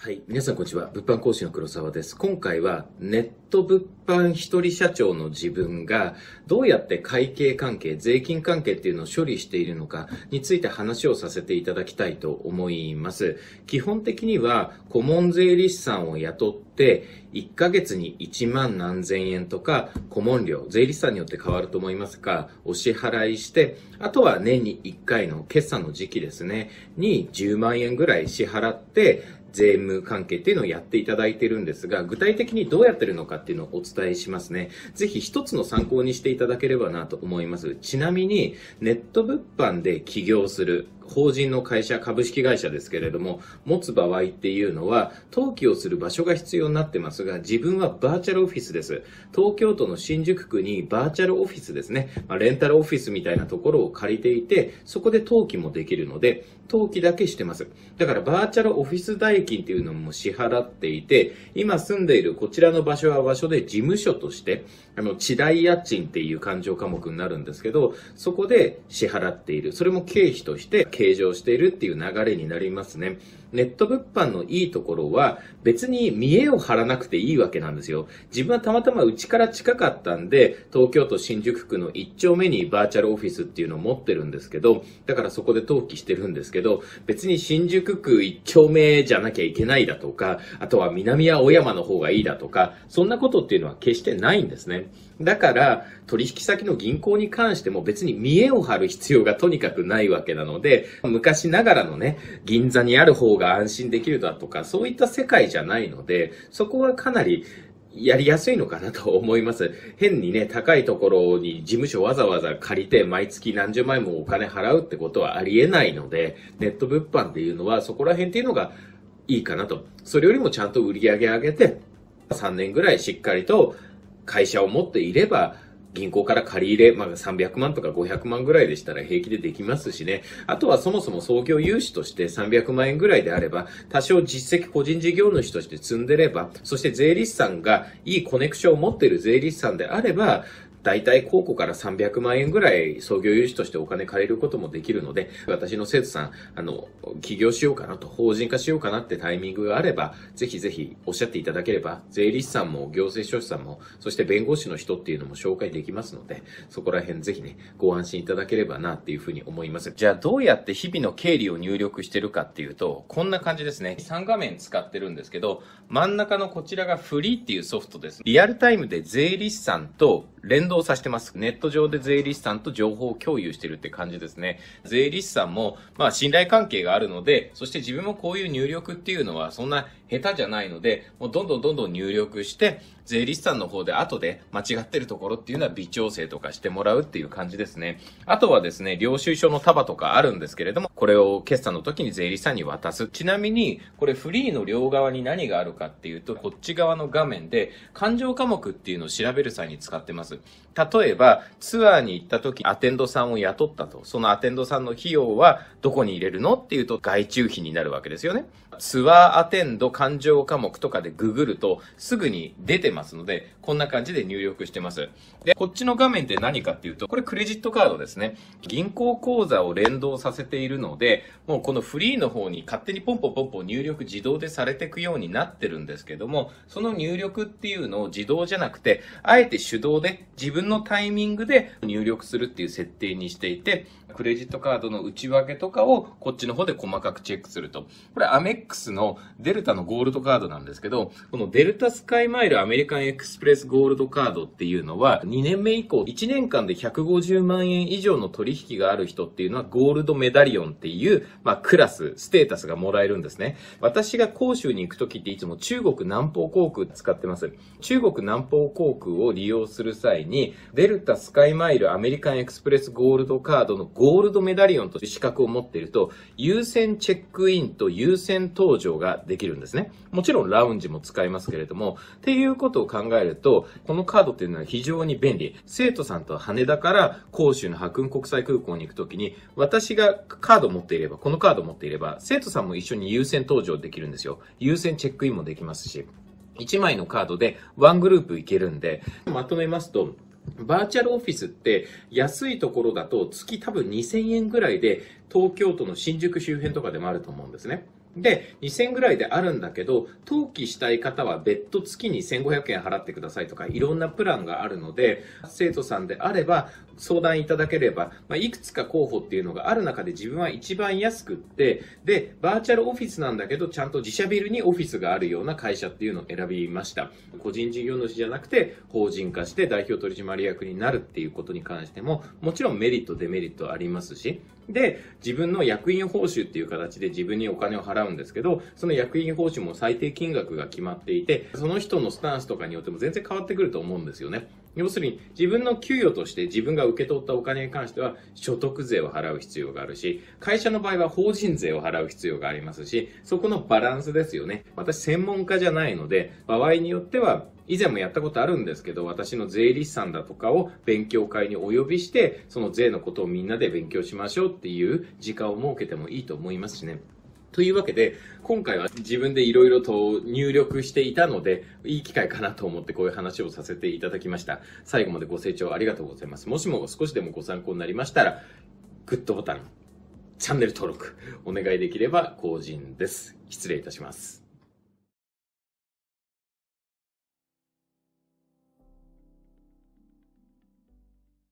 はい。皆さんこんにちは。物販講師の黒沢です。今回はネット物販一人社長の自分がどうやって会計関係、税金関係っていうのを処理しているのかについて話をさせていただきたいと思います。基本的には顧問税理士さんを雇って1ヶ月に1万何千円とか顧問料、税理士さんによって変わると思いますが、お支払いして、あとは年に1回の決算の時期ですね、に10万円ぐらい支払って、税務関係っていうのをやっていただいているんですが、具体的にどうやってるのかっていうのをお伝えしますね。ぜひ一つの参考にしていただければなと思います。ちなみに、ネット物販で起業する法人の会社、株式会社ですけれども、持つ場合っていうのは、登記をする場所が必要になってますが、自分はバーチャルオフィスです。東京都の新宿区にバーチャルオフィスですね。レンタルオフィスみたいなところを借りていて、そこで登記もできるので、登記だけしてます。だからバーチャルオフィス代金っていうのも支払っていて、今住んでいるこちらの場所は場所で事務所として、地代家賃っていう勘定科目になるんですけど、そこで支払っている。それも経費として計上しているっていう流れになりますね。ネット物販のいいところは別に見栄を張らなくていいわけなんですよ。自分はたまたまうちから近かったんで、東京都新宿区の1丁目にバーチャルオフィスっていうのを持ってるんですけど、だからそこで登記してるんですけど、別に新宿区1丁目じゃなきゃいけないだとか、あとは南青山の方がいいだとか、そんなことっていうのは決してないんですね。だから取引先の銀行に関しても別に見栄を張る必要がとにかくないわけなので、昔ながらのね、銀座にある方が安心できるだとか、そういった世界じゃないので、そこはかなりやりやすいのかなと思います。変にね、高いところに事務所わざわざ借りて毎月何十万円もお金払うってことはありえないので、ネット物販っていうのはそこら辺っていうのがいいかなと。それよりもちゃんと売り上げ上げて、3年ぐらいしっかりと会社を持っていれば、銀行から借り入れ、300万とか500万ぐらいでしたら平気でできますしね。あとはそもそも創業融資として300万円ぐらいであれば、多少実績個人事業主として積んでれば、そして税理士さんがいいコネクションを持っている税理士さんであれば、大体公庫から300万円ぐらい創業融資としてお金借りることもできるので、私の生徒さん、起業しようかなと、法人化しようかなってタイミングがあれば、ぜひぜひおっしゃっていただければ、税理士さんも行政書士さんも、そして弁護士の人っていうのも紹介できますので、そこら辺ぜひね、ご安心いただければなっていうふうに思います。じゃあどうやって日々の経理を入力してるかっていうと、こんな感じですね。3画面使ってるんですけど、真ん中のこちらがフリーっていうソフトです。リアルタイムで税理士さんと連動させてます。ネット上で税理士さんと情報を共有してるって感じですね。税理士さんも、信頼関係があるので、そして自分もこういう入力っていうのはそんな下手じゃないので、もうどんどん入力して、税理士さんの方で後で間違ってるところっていうのは微調整とかしてもらうっていう感じですね。あとはですね、領収書の束とかあるんですけれども、これを決算の時に税理士さんに渡す。ちなみに、これフリーの両側に何があるかっていうと、こっち側の画面で、勘定科目っていうのを調べる際に使ってます。例えば、ツアーに行った時、アテンドさんを雇ったと。そのアテンドさんの費用はどこに入れるのっていうと、外注費になるわけですよね。ツアーアテンド勘定科目とかでググるとすぐに出てますので、こんな感じで入力してます。で、こっちの画面って何かっていうと、これクレジットカードですね。銀行口座を連動させているので、もうこのフリーの方に勝手にポンポン入力自動でされていくようになってるんですけども、その入力っていうのを自動じゃなくて、あえて手動で自分のタイミングで入力するっていう設定にしていて、クレジットカードの内訳とかをこっちの方で細かくチェックすると。これアメックスのデルタのゴールドカードなんですけど、このデルタスカイマイルアメリカンエクスプレスゴールドカードっていうのは2年目以降1年間で150万円以上の取引がある人っていうのはゴールドメダリオンっていう、クラス、ステータスがもらえるんですね。私が広州に行くときっていつも中国南方航空使ってます。中国南方航空を利用する際にデルタスカイマイルアメリカンエクスプレスゴールドカードのゴールドメダリオンという資格を持っていると、優先チェックインと優先搭乗ができるんですね。もちろんラウンジも使えますけれども、っていうことを考えると、このカードっていうのは非常に便利。生徒さんと羽田から広州の白雲国際空港に行くときに、私がカードを持っていれば、このカードを持っていれば、生徒さんも一緒に優先搭乗できるんですよ。優先チェックインもできますし。1枚のカードでワングループいけるんで、まとめますと、バーチャルオフィスって安いところだと月多分2000円ぐらいで東京都の新宿周辺とかでもあると思うんですね。 で、2000円ぐらいであるんだけど、登記したい方は別途月に1500円払ってくださいとか、いろんなプランがあるので、生徒さんであれば相談いただければ、いくつか候補っていうのがある中で自分は一番安くって、で、バーチャルオフィスなんだけど、ちゃんと自社ビルにオフィスがあるような会社っていうのを選びました。個人事業主じゃなくて、法人化して代表取締役になるっていうことに関しても、もちろんメリット、デメリットありますし、で、自分の役員報酬っていう形で自分にお金を払うんですけど、その役員報酬も最低金額が決まっていて、その人のスタンスとかによっても全然変わってくると思うんですよね。要するに、自分の給与として自分が受け取ったお金に関しては所得税を払う必要があるし、会社の場合は法人税を払う必要がありますし、そこのバランスですよね。私専門家じゃないので、場合によっては、以前もやったことあるんですけど、私の税理士さんだとかを勉強会にお呼びして、その税のことをみんなで勉強しましょうっていう時間を設けてもいいと思いますしね。というわけで、今回は自分でいろいろと入力していたので、いい機会かなと思ってこういう話をさせていただきました。最後までご清聴ありがとうございます。もしも少しでもご参考になりましたら、グッドボタン、チャンネル登録、お願いできれば幸甚です。失礼いたします。